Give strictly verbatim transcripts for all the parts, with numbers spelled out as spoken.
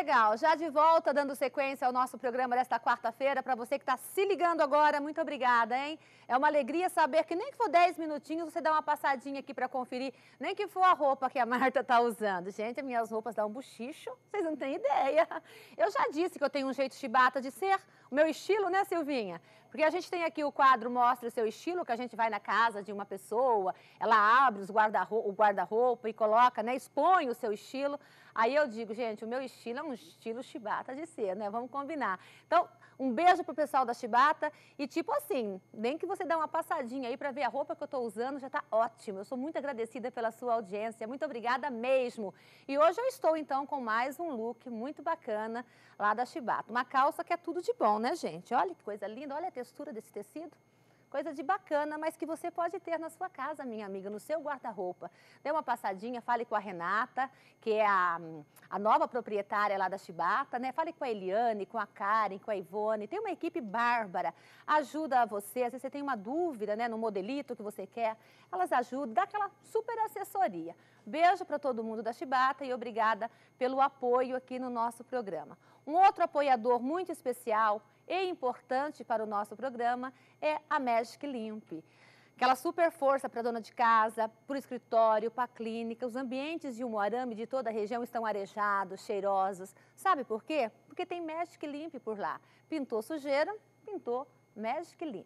Legal, já de volta, dando sequência ao nosso programa desta quarta-feira. Para você que está se ligando agora, muito obrigada, hein? É uma alegria saber que nem que for dez minutinhos, você dá uma passadinha aqui para conferir, nem que for a roupa que a Marta está usando. Gente, as minhas roupas dão um buchicho, vocês não têm ideia. Eu já disse que eu tenho um jeito chibata de ser, o meu estilo, né, Silvinha? Porque a gente tem aqui o quadro Mostra o Seu Estilo, que a gente vai na casa de uma pessoa, ela abre os guarda-roupa, o guarda-roupa e coloca, né, expõe o seu estilo. Aí eu digo, gente, o meu estilo é um estilo chibata de ser, né? Vamos combinar. Então, um beijo pro pessoal da Chibata e tipo assim, nem que você dê uma passadinha aí para ver a roupa que eu estou usando, já está ótimo. Eu sou muito agradecida pela sua audiência, muito obrigada mesmo. E hoje eu estou então com mais um look muito bacana lá da Chibata. Uma calça que é tudo de bom, né, gente? Olha que coisa linda, olha a textura desse tecido. Coisa de bacana, mas que você pode ter na sua casa, minha amiga, no seu guarda-roupa. Dê uma passadinha, fale com a Renata, que é a, a nova proprietária lá da Chibata, né? Fale com a Eliane, com a Karen, com a Ivone. Tem uma equipe bárbara, ajuda você. Às vezes você tem uma dúvida, né, no modelito que você quer, elas ajudam, dá aquela super assessoria. Beijo para todo mundo da Chibata e obrigada pelo apoio aqui no nosso programa. Um outro apoiador muito especial e importante para o nosso programa é a Magic Limp. Aquela super força para a dona de casa, para o escritório, para a clínica. Os ambientes de Umuarama e de toda a região estão arejados, cheirosos. Sabe por quê? Porque tem Magic Limp por lá. Pintou sujeira, pintou Magic Limp.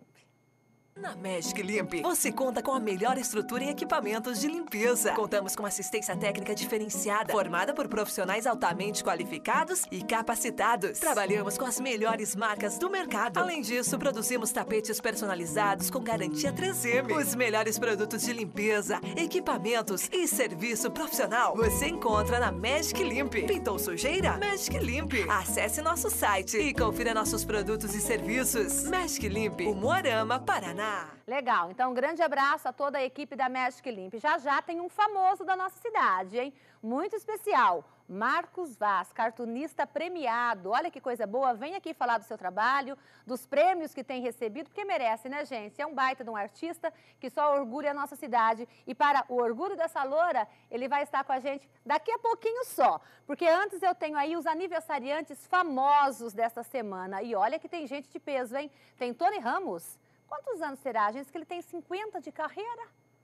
Na Magic Limp, você conta com a melhor estrutura em equipamentos de limpeza. Contamos com assistência técnica diferenciada, formada por profissionais altamente qualificados e capacitados. Trabalhamos com as melhores marcas do mercado. Além disso, produzimos tapetes personalizados com garantia três M. Os melhores produtos de limpeza, equipamentos e serviço profissional você encontra na Magic Limp. Pintou sujeira? Magic Limp. Acesse nosso site e confira nossos produtos e serviços. Magic Limp, Umuarama, Paraná. Legal, então um grande abraço a toda a equipe da Magic Limp. Já já tem um famoso da nossa cidade, hein? Muito especial, Marcos Vaz, cartunista premiado. Olha que coisa boa, vem aqui falar do seu trabalho, dos prêmios que tem recebido, porque merece, né, gente? É um baita de um artista que só orgulha a nossa cidade. E para o orgulho dessa loura, ele vai estar com a gente daqui a pouquinho só. Porque antes eu tenho aí os aniversariantes famosos desta semana. E olha que tem gente de peso, hein? Tem Tony Ramos. Quantos anos será? A gente diz que ele tem cinquenta de carreira?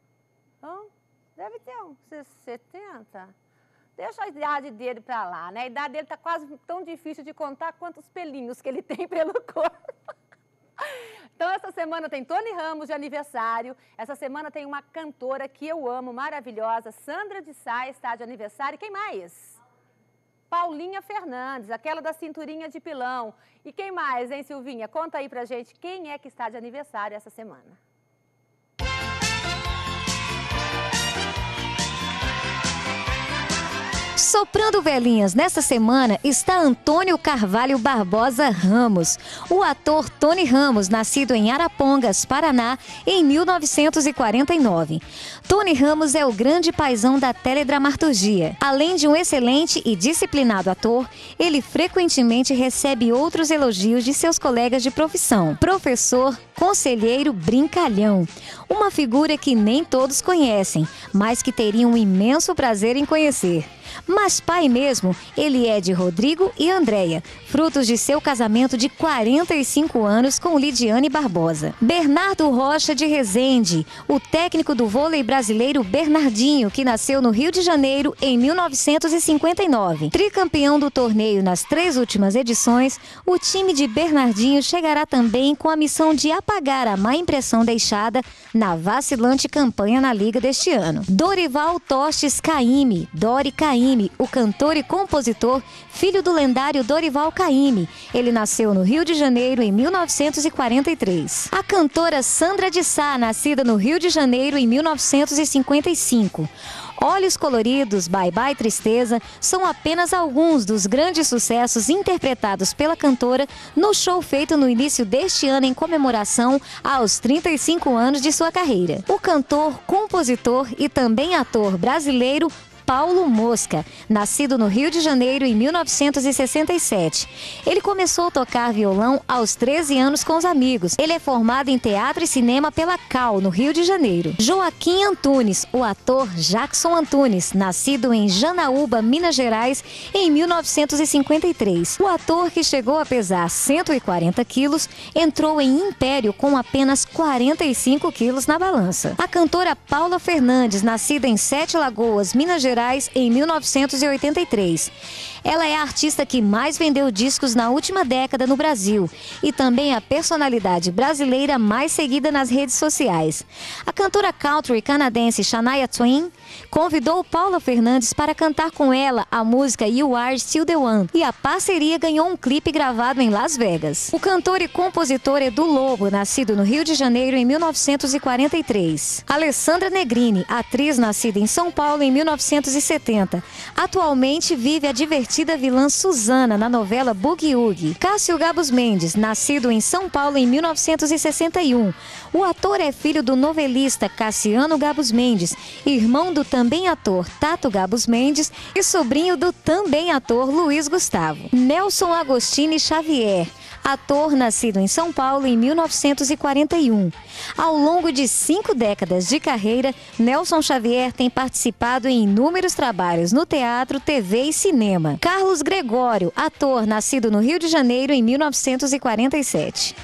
Hum, deve ter uns setenta. Deixa a idade dele para lá, né? A idade dele está quase tão difícil de contar quantos pelinhos que ele tem pelo corpo. Então, essa semana tem Tony Ramos de aniversário. Essa semana tem uma cantora que eu amo, maravilhosa, Sandra de Sá, está de aniversário. Quem mais? Paulinha Fernandes, aquela da cinturinha de pilão. E quem mais, hein, Silvinha? Conta aí pra gente quem é que está de aniversário essa semana. Soprando velhinhas nesta semana está Antônio Carvalho Barbosa Ramos. O ator Tony Ramos, nascido em Arapongas, Paraná, em mil novecentos e quarenta e nove. Tony Ramos é o grande paizão da teledramaturgia. Além de um excelente e disciplinado ator, ele frequentemente recebe outros elogios de seus colegas de profissão. Professor, conselheiro, brincalhão. Uma figura que nem todos conhecem, mas que teriam um imenso prazer em conhecer. Mas pai mesmo, ele é de Rodrigo e Andréia, frutos de seu casamento de quarenta e cinco anos com Lidiane Barbosa. Bernardo Rocha de Rezende, o técnico do vôlei brasileiro Bernardinho, que nasceu no Rio de Janeiro em mil novecentos e cinquenta e nove. Tricampeão do torneio nas três últimas edições, o time de Bernardinho chegará também com a missão de apagar a má impressão deixada na vacilante campanha na Liga deste ano. Dorival Tostes Caymmi, Dori Caymmi, o cantor e compositor, filho do lendário Dorival Caymmi. Ele nasceu no Rio de Janeiro em mil novecentos e quarenta e três. A cantora Sandra de Sá, nascida no Rio de Janeiro em mil novecentos e cinquenta e cinco. Olhos Coloridos, Bye Bye Tristeza são apenas alguns dos grandes sucessos interpretados pela cantora no show feito no início deste ano em comemoração aos trinta e cinco anos de sua carreira. O cantor, compositor e também ator brasileiro Paulo Mosca, nascido no Rio de Janeiro em mil novecentos e sessenta e sete. Ele começou a tocar violão aos treze anos com os amigos. Ele é formado em teatro e cinema pela Cal, no Rio de Janeiro. Joaquim Antunes, o ator Jackson Antunes, nascido em Janaúba, Minas Gerais, em mil novecentos e cinquenta e três. O ator, que chegou a pesar cento e quarenta quilos, entrou em Império com apenas quarenta e cinco quilos na balança. A cantora Paula Fernandes, nascida em Sete Lagoas, Minas Gerais, em mil novecentos e oitenta e três. Ela é a artista que mais vendeu discos na última década no Brasil e também a personalidade brasileira mais seguida nas redes sociais. A cantora country canadense Shania Twain convidou Paula Fernandes para cantar com ela a música You Are Still the One, e a parceria ganhou um clipe gravado em Las Vegas. O cantor e compositor Edu Lobo, nascido no Rio de Janeiro em mil novecentos e quarenta e três. Alessandra Negrini, atriz nascida em São Paulo em mil novecentos e setenta. Atualmente vive a divertida vilã Suzana na novela Boogie Woogie. Cássio Gabos Mendes, nascido em São Paulo em mil novecentos e sessenta e um. O ator é filho do novelista Cassiano Gabos Mendes, irmão do também ator Tato Gabos Mendes e sobrinho do também ator Luiz Gustavo. Nelson Agostini Xavier, ator nascido em São Paulo em mil novecentos e quarenta e um. Ao longo de cinco décadas de carreira, Nelson Xavier tem participado em inúmeros trabalhos no teatro, T V e cinema. Carlos Gregório, ator nascido no Rio de Janeiro em mil novecentos e quarenta e sete.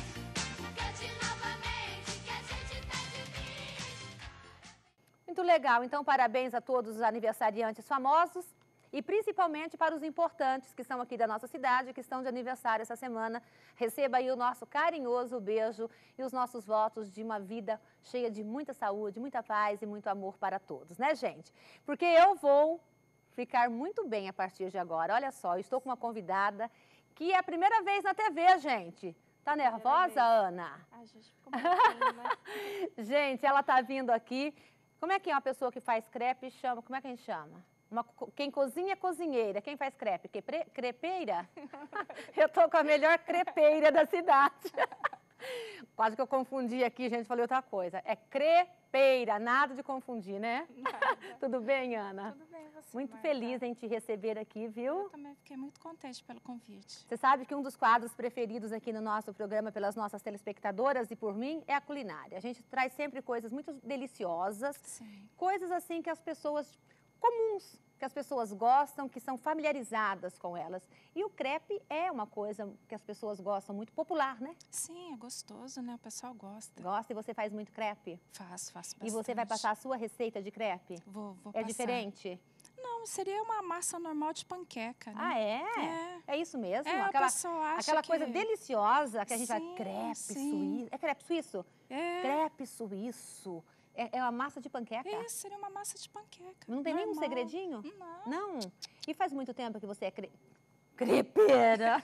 Muito legal. Então, parabéns a todos os aniversariantes famosos e principalmente para os importantes que são aqui da nossa cidade, que estão de aniversário essa semana. Receba aí o nosso carinhoso beijo e os nossos votos de uma vida cheia de muita saúde, muita paz e muito amor para todos, né, gente? Porque eu vou ficar muito bem a partir de agora. Olha só, eu estou com uma convidada que é a primeira vez na T V, gente. Tá nervosa, Ana? A gente ficou um pouquinho, né? Gente, ela tá vindo aqui. Como é que é uma pessoa que faz crepe chama? Como é que a gente chama? Uma, quem cozinha é cozinheira. Quem faz crepe? Quepre, crepeira? Eu tô com a melhor crepeira da cidade. Quase que eu confundi aqui, gente, falei outra coisa. É crepeira, nada de confundir, né? Nada. Tudo bem, Ana? Tudo bem, você, Muito Marta? feliz em te receber aqui, viu? Eu também fiquei muito contente pelo convite. Você sabe que um dos quadros preferidos aqui no nosso programa pelas nossas telespectadoras e por mim é a culinária. A gente traz sempre coisas muito deliciosas, Sim. coisas assim que as pessoas comuns, que as pessoas gostam, que são familiarizadas com elas. E o crepe é uma coisa que as pessoas gostam, muito popular, né? Sim, é gostoso, né? O pessoal gosta. Gosta e você faz muito crepe? Faço, faço bastante. E você vai passar a sua receita de crepe? Vou, vou É passar. diferente? Não, seria uma massa normal de panqueca, né? Ah, é? É. É isso mesmo? É, aquela a pessoa acha aquela que... coisa deliciosa que a gente Sim, vai, crepe sim. suíço. É crepe suíço? É. Crepe suíço. É, é uma massa de panqueca? Isso, seria uma massa de panqueca. Não tem nenhum normal. segredinho? Não. Não? E faz muito tempo que você é cre... crepeira?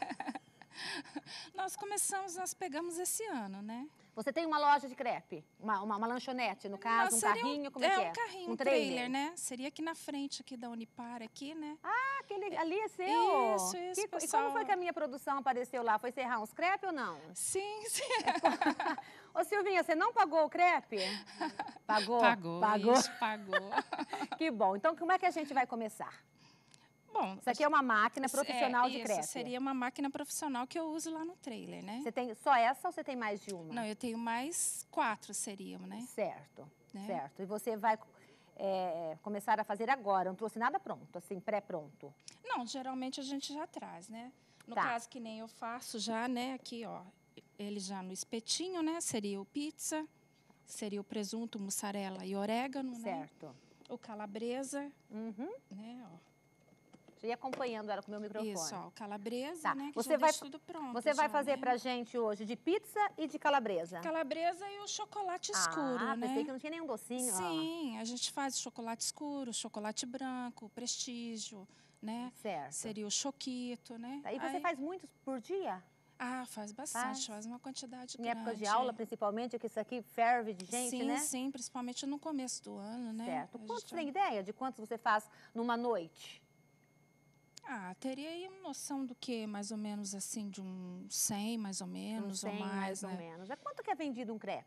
Nós começamos, nós pegamos esse ano, né? Você tem uma loja de crepe? Uma, uma, uma lanchonete, no caso, Não, um seria carrinho? Um, Como é que é? um carrinho, um trailer, trailer, né? Seria aqui na frente aqui da Unipar, aqui, né? Ah, aquele ali é seu? Isso, isso, que, pessoal. E como foi que a minha produção apareceu lá? Foi serrar uns crepe ou não? Sim, sim. Ô, Silvinha, você não pagou o crepe? Pagou? Pagou, Pagou. isso, pagou. Que bom. Então, como é que a gente vai começar? Bom, Isso aqui é uma máquina profissional é, de isso, crepe. seria uma máquina profissional que eu uso lá no trailer, né? Você tem só essa ou você tem mais de uma? Não, eu tenho mais quatro, seriam, né? Certo, Né? certo. E você vai é, começar a fazer agora, não trouxe nada pronto, assim, pré-pronto? Não, geralmente a gente já traz, né? No Tá. caso que nem eu faço já, né? Aqui, ó, ele já no espetinho, né? Seria o pizza, seria o presunto, mussarela e orégano, né? Certo. O calabresa, Uhum. né? Ó. Você ia acompanhando ela com o meu microfone. Isso, ó, o calabresa, Tá. né? Que Você já vai, deixa tudo pronto. você vai já, fazer né? pra gente hoje de pizza e de calabresa? Calabresa e o chocolate escuro, ah, né? pensei que não tinha nenhum docinho. ó. Sim, a gente faz chocolate escuro, chocolate branco, prestígio, né? Certo. Seria o choquito, né? Aí você Aí- faz muitos por dia? Ah, faz bastante, Faz? faz, uma quantidade Em grande. época de aula, principalmente, que isso aqui ferve de gente, sim, né? Sim, principalmente no começo do ano, né? Certo. A gente Quantos já- tem ideia de quantos você faz numa noite? Ah, teria aí uma noção do que, mais ou menos assim, de um cem, mais ou menos, Uns cem, ou mais, mais né? ou menos. É quanto que é vendido um crepe?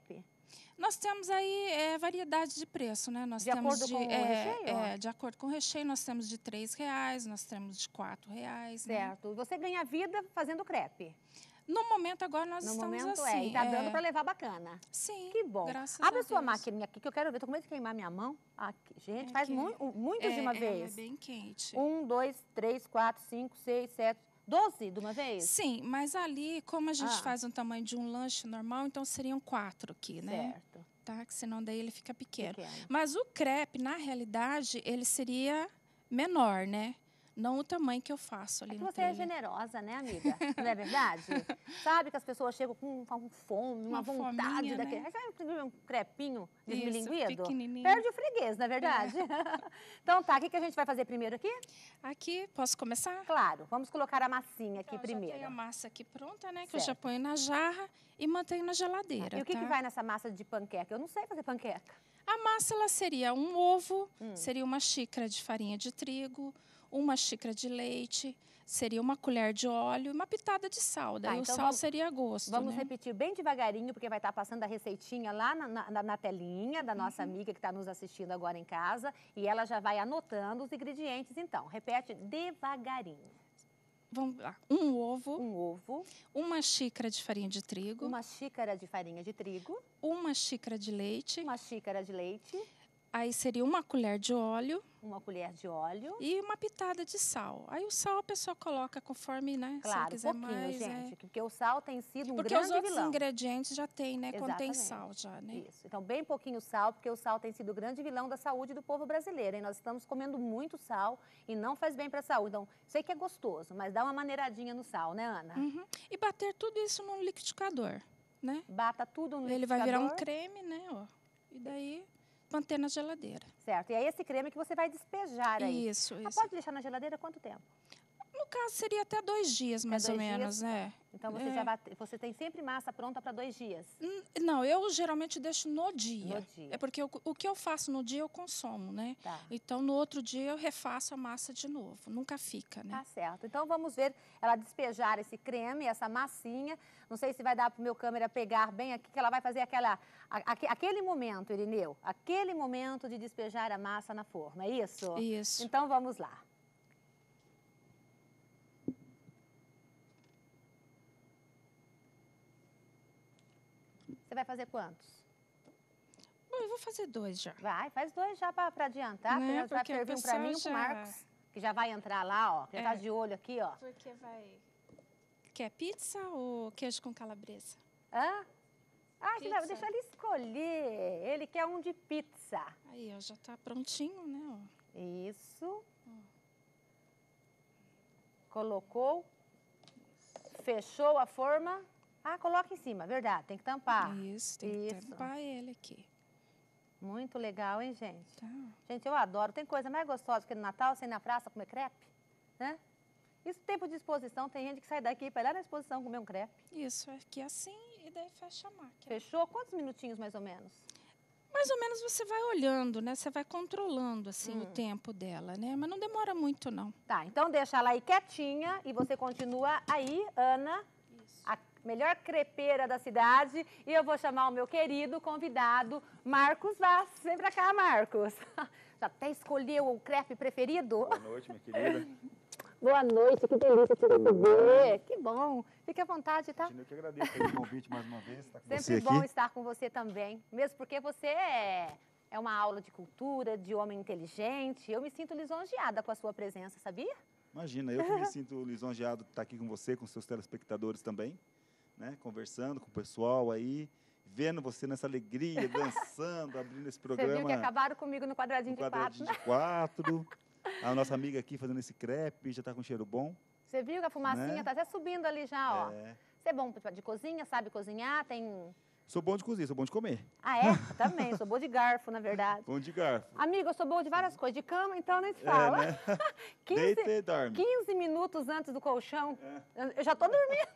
Nós temos aí é, variedade de preço, né? Nós De temos acordo de, com o é, recheio? é, de acordo com o recheio, nós temos de três reais, nós temos de quatro reais. Né? Certo. Você ganha vida fazendo crepe. No momento agora nós No estamos momento assim. é, e tá dando é, para levar bacana. Sim, Que bom. graças Abre a a sua Deus. maquininha aqui, que eu quero ver. Tô com medo de queimar minha mão. Aqui. Gente, É faz que- mu muitos é, de uma ela vez. é bem quente. Um, dois, três, quatro, cinco, seis, sete, doze de uma vez? Sim, mas ali, como a gente Ah. faz um tamanho de um lanche normal, então seriam quatro aqui, né? Certo. Tá? Que senão daí ele fica pequeno. Pequeno. Mas o crepe, na realidade, ele seria menor, né? Não o tamanho que eu faço ali É que no você é trailer. generosa, né, amiga? Não é verdade? Sabe que as pessoas chegam com, com fome, uma, Uma vontade fominha, daquele. né? Sabe um crepinho Isso, desmilinguido? pequenininho. Perde o freguês, não é verdade? Então tá, o que, que a gente vai fazer primeiro aqui? Aqui, posso começar? Claro, vamos colocar a massinha aqui Então, primeiro. Já tenho a massa aqui pronta, né? Que eu já Certo. ponho na jarra e mantenho na geladeira, E o que, tá? que vai nessa massa de panqueca? Eu não sei fazer panqueca. A massa, ela seria um ovo, Hum. seria uma xícara de farinha de trigo, uma xícara de leite, seria uma colher de óleo e uma pitada de sal. Daí Tá, o então sal vamos- seria a gosto, Vamos né? repetir bem devagarinho, porque vai estar passando a receitinha lá na, na, na telinha da Uhum. nossa amiga que está nos assistindo agora em casa. E ela já vai anotando os ingredientes, então. Repete devagarinho. Vamos lá. Um ovo, Um ovo, uma xícara de farinha de trigo, uma xícara de farinha de trigo, uma xícara de leite, uma xícara de leite, aí seria uma colher de óleo uma colher de óleo. e uma pitada de sal. Aí o sal a pessoa coloca conforme, né? se ela Claro, quiser pouquinho, mais, gente, é. porque o sal tem sido um Porque grande os outros vilão. ingredientes já tem, né? Contém Exatamente. sal já, né? Isso. Então, bem pouquinho sal, porque o sal tem sido o grande vilão da saúde do povo brasileiro. Hein? Nós estamos comendo muito sal e não faz bem para a saúde. Então, sei que é gostoso, mas dá uma maneiradinha no sal, né, Ana? Uhum. E bater tudo isso no liquidificador, né? Bata tudo no Ele vai virar um liquidificador. creme, né? Ó. E daí, manter na geladeira. Certo. E é esse creme que você vai despejar aí. Isso, Ah, isso. pode deixar na geladeira quanto tempo? No caso, seria até dois dias, mais dois ou dias? menos, né? Então, você É. já vai, você tem sempre massa pronta para dois dias. Hum, Não, eu geralmente deixo no dia. No dia. É porque eu- o que eu faço no dia eu consumo, né? Tá. Então, no outro dia eu refaço a massa de novo. Nunca fica, né? Tá certo. Então, vamos ver ela despejar esse creme, essa massinha. Não sei se vai dar para o meu câmera pegar bem aqui, que ela vai fazer aquela, a- aque- aquele momento, Irineu, aquele momento de despejar a massa na forma, é isso? Isso. Então, vamos lá. Você vai fazer quantos? Bom, eu vou fazer dois já. Vai, faz dois já para adiantar. Né, Primeiro vai porque a servir um para pessoa mim e um para já- Marcos, que já vai entrar lá, ó. Já É. tá de olho aqui, ó. Porque vai... Quer pizza ou queijo com calabresa? Hã? Ah, você vai Pizza. deixar ele escolher. Ele quer um de pizza. Aí, ó, já tá prontinho, né? Ó. Isso. Colocou. Fechou a forma. Ah, coloca em cima, verdade. Tem que tampar. Isso, tem que Isso. tampar ele aqui. Muito legal, hein, gente? Tá? Gente, eu adoro. Tem coisa mais gostosa que no Natal, você ir na praça comer crepe, né? Isso tempo de exposição, tem gente que sai daqui para ir lá na exposição comer um crepe. Isso, aqui assim e daí fecha a máquina. Fechou? Quantos minutinhos mais ou menos? Mais ou menos você vai olhando, né? Você vai controlando, assim, Hum. o tempo dela, né? Mas não demora muito, não. Tá, então deixa ela aí quietinha e você continua aí, Ana, Isso. a melhor crepeira da cidade. E eu vou chamar o meu querido convidado, Marcos Vaz. Vem pra cá, Marcos. Já até escolheu o crepe preferido? Boa noite, minha querida. Boa noite, que delícia te receber. Que bom. Fique à vontade, tá? Eu que agradeço pelo convite mais uma vez. Estar com Sempre você bom aqui. estar com você também. Mesmo porque você é, é uma aula de cultura, de homem inteligente. Eu me sinto lisonjeada com a sua presença, sabia? Imagina, eu que me sinto lisonjeado de estar aqui com você, com seus telespectadores também, né? Conversando com o pessoal aí, vendo você nessa alegria, dançando, abrindo esse programa. Você viu que acabaram comigo no quadradinho um de quatro, quadradinho né? de quatro. A nossa amiga aqui fazendo esse crepe, já está com cheiro bom. Você viu que a fumacinha Né? tá até subindo ali já, ó. É. Você é bom de cozinha, sabe cozinhar, tem... Sou bom de cozinha, sou bom de comer. Ah, é? Eu também, sou boa de garfo, na verdade. Bom de garfo. Amiga, eu sou boa de várias coisas. De cama, então, nem se É, fala. né? Deita e dorme. quinze minutos antes do colchão, É. eu já tô dormindo.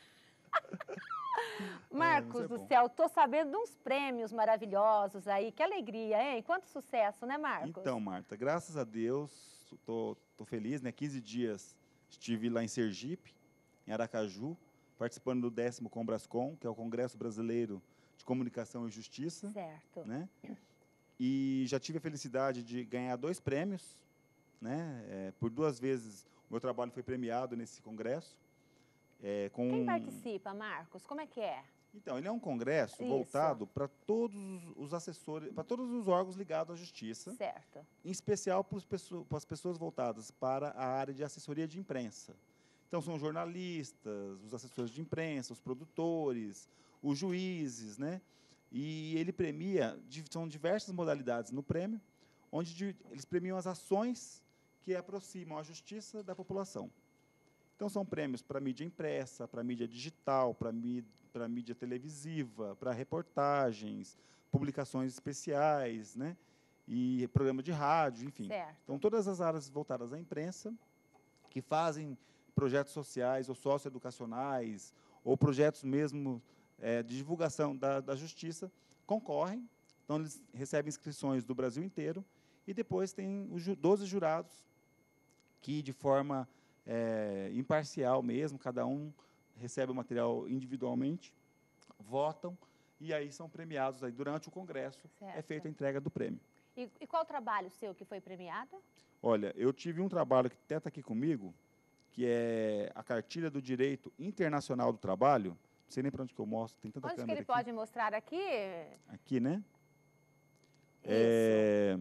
Marcos mas é do bom. céu, tô sabendo de uns prêmios maravilhosos aí. Que alegria, hein? Quanto sucesso, né, Marcos? Então, Marta, graças a Deus, tô, tô feliz, né? quinze dias estive lá em Sergipe, em Aracaju, participando do décimo Combrascom, que é o Congresso Brasileiro de Comunicação e Justiça. Certo. Né? E já tive a felicidade de ganhar dois prêmios. Né? É, por duas vezes o meu trabalho foi premiado nesse congresso. É, com... Quem participa, Marcos? Como é que é? Então, ele é um congresso Isso. voltado para todos os assessores, para todos os órgãos ligados à justiça, Certo. em especial para as pessoas voltadas para a área de assessoria de imprensa. Então, são jornalistas, os assessores de imprensa, os produtores, os juízes, né? E ele premia, são diversas modalidades no prêmio, onde eles premiam as ações que aproximam a justiça da população. Então, são prêmios para mídia impressa, para mídia digital, para mídia, para mídia televisiva, para reportagens, publicações especiais, né? E programa de rádio, enfim. Certo. Então, todas as áreas voltadas à imprensa, que fazem projetos sociais ou socioeducacionais, ou projetos mesmo é, de divulgação da, da justiça, concorrem. Então, eles recebem inscrições do Brasil inteiro, e depois tem os doze jurados que, de forma é, imparcial mesmo, cada um recebe o material individualmente, votam, e aí são premiados. Aí, durante o congresso, Certo. é feita a entrega do prêmio. E, e qual trabalho seu que foi premiado? Olha, eu tive um trabalho que até está aqui comigo, que é a cartilha do Direito Internacional do Trabalho. Não sei nem para onde que eu mostro, tem tanta Onde que câmera ele aqui. pode mostrar aqui? Aqui, né? Isso. É,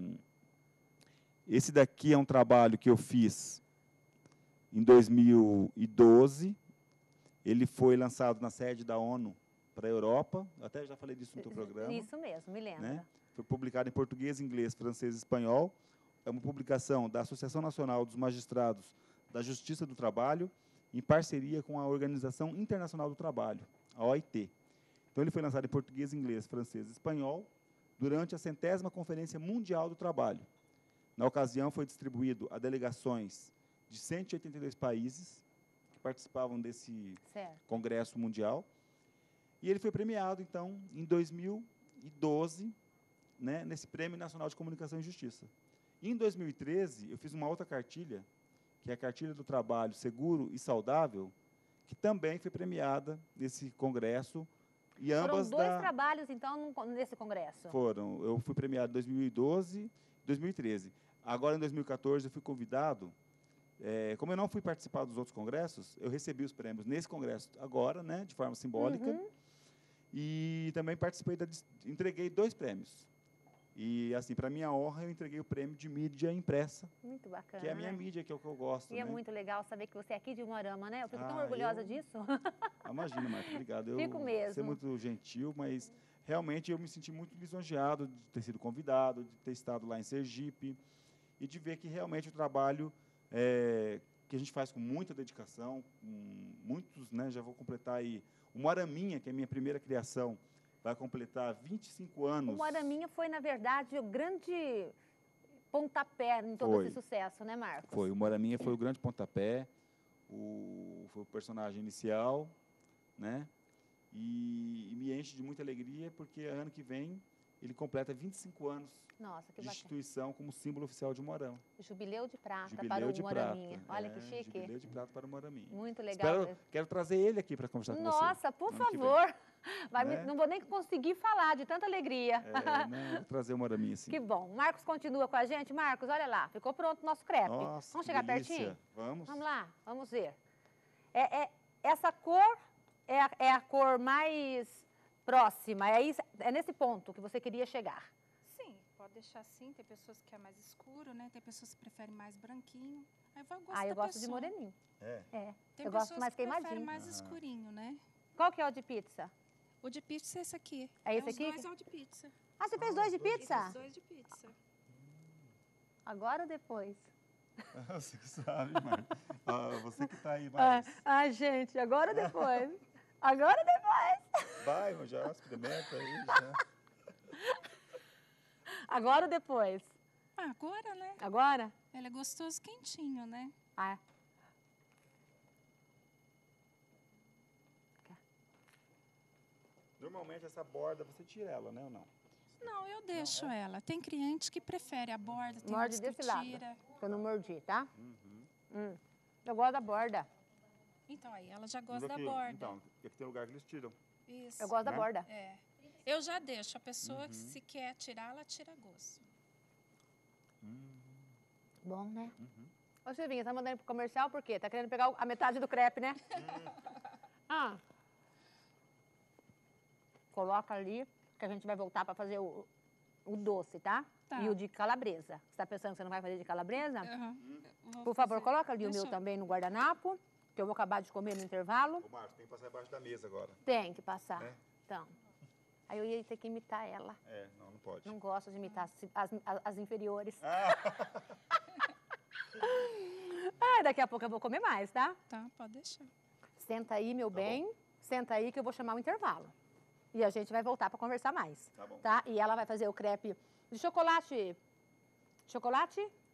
esse daqui é um trabalho que eu fiz em dois mil e doze. Ele foi lançado na sede da ONU para a Europa. Eu até já falei disso no teu programa. Isso mesmo, me lembro. Né? Foi publicado em português, inglês, francês e espanhol. É uma publicação da Associação Nacional dos Magistrados da Justiça do Trabalho, em parceria com a Organização Internacional do Trabalho, a O I T. Então, ele foi lançado em português, inglês, francês e espanhol durante a centésima Conferência Mundial do Trabalho. Na ocasião, foi distribuído a delegações de cento e oitenta e dois países que participavam desse Certo. congresso mundial. E ele foi premiado, então, em dois mil e doze, né, nesse Prêmio Nacional de Comunicação e Justiça. E, em dois mil e treze, eu fiz uma outra cartilha, que é a Cartilha do Trabalho Seguro e Saudável, que também foi premiada nesse congresso. E Foram ambas dois da... trabalhos, então, nesse congresso? Foram. Eu fui premiado em dois mil e doze e dois mil e treze. Agora, em dois mil e quatorze, eu fui convidado. É, como eu não fui participar dos outros congressos, eu recebi os prêmios nesse congresso agora, né, de forma simbólica. Uhum. E também participei, da, entreguei dois prêmios. E, assim, para minha honra, eu entreguei o prêmio de mídia impressa, Muito bacana. que é a minha né? mídia, que é o que eu gosto. E é né? muito legal saber que você é aqui de Umuarama, né? Eu fico tão Ah, orgulhosa eu- disso. Ah, imagina, Marta, obrigado. Eu Fico mesmo. ser muito gentil, mas realmente eu me senti muito lisonjeado de ter sido convidado, de ter estado lá em Sergipe e de ver que realmente o trabalho é, que a gente faz com muita dedicação, com muitos, né, já vou completar aí, o Moaraminha, que é a minha primeira criação, vai completar vinte e cinco anos. O Moaraminha foi, na verdade, o grande pontapé em todo Foi. esse sucesso, né, Marcos? Foi, o Moaraminha foi o grande pontapé, o, foi o personagem inicial, né? E, e me enche de muita alegria, porque ano que vem ele completa vinte e cinco anos Nossa, que de bacana. instituição como símbolo oficial de Moarama. Jubileu de prata Jubileu para o de Moaraminha. prata. Olha É, que chique. Jubileu de prata para o Moaraminha. Muito legal. Espero, quero trazer ele aqui para conversar com você. Nossa, por ano que vem. favor. Vai me- Né? não vou nem conseguir falar de tanta alegria. É, não, vou trazer o Moaraminha, sim. Que bom. Marcos continua com a gente. Marcos, olha lá, ficou pronto o nosso crepe. Nossa, Vamos que chegar delícia. pertinho? Vamos. Vamos lá, vamos ver. É, é- essa cor é a, é a cor mais próxima, é, isso- é nesse ponto que você queria chegar. Sim, pode deixar assim. Tem pessoas que querem mais escuro, né? Tem pessoas que preferem mais branquinho. Aí vai o gosto Ah, eu da gosto de pessoa. moreninho. É. É, Tem eu gosto pessoas mais que preferem queimadinho. mais Aham. escurinho, né? Qual que é o de pizza? O de pizza é esse aqui. É esse os aqui? dois é o de pizza. Ah, você fez dois de pizza? Os dois de pizza. Agora ou depois? Você que sabe, Marta. Ah, você que está aí Ah, mais. ah, gente, agora ou depois? Agora ou depois? Vai, mas já experimenta aí. Já. Agora ou depois? Ah, agora, né? Agora? Ele é gostoso quentinho, né? Ah, Normalmente essa borda, você tira ela, né ou não? Não, eu deixo ela. Tem cliente que prefere a borda, tem Morde outros que desse lado. tira. que eu não mordi, tá? Uhum. Hum. Eu gosto da borda. Então, aí ela já gosta Mas da aqui, borda. Então, aqui tem lugar que eles tiram. Isso. Eu gosto da Né? borda. É. Eu já deixo. A pessoa Uhum. que se quer tirar, ela tira a gosto. Hum, Bom, né? uhum. Ô, Silvinha, tá mandando pro comercial por quê? Tá querendo pegar o- a metade do crepe, né? Ah. Coloca ali, que a gente vai voltar pra fazer o, o doce, tá? Tá. E o de calabresa. Você tá pensando que você não vai fazer de calabresa? Aham. Vou Por favor, fazer. coloca ali o Deixa meu eu- também no guardanapo, que eu vou acabar de comer no intervalo. Ô, Marcos, tem que passar embaixo da mesa agora. Tem que passar. É? Então. Aí eu ia ter que imitar ela. É, não, não pode. Não gosto de imitar as, as, as inferiores. Ah, Ah, daqui a pouco eu vou comer mais, tá? Tá, pode deixar. Senta aí, meu Tá bem. Senta aí que eu vou chamar o intervalo. E a gente vai voltar para conversar mais. tá bom. Tá? E ela vai fazer o crepe de chocolate. Chocolate?